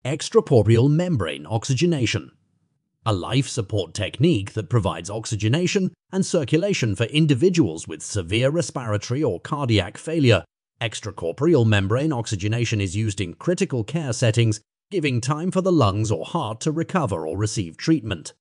Extracorporeal membrane oxygenation, a life support technique that provides oxygenation and circulation for individuals with severe respiratory or cardiac failure. Extracorporeal membrane oxygenation is used in critical care settings, giving time for the lungs or heart to recover or receive treatment.